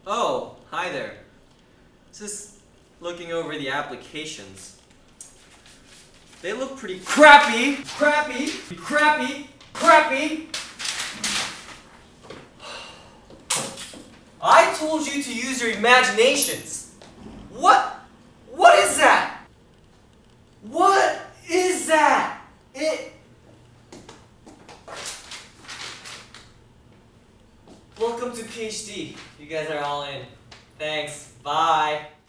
Oh, hi there. Just looking over the applications. They look pretty crappy! I told you to use your imaginations! What is that? What is that? Welcome to PhD. You guys are all in. Thanks. Bye.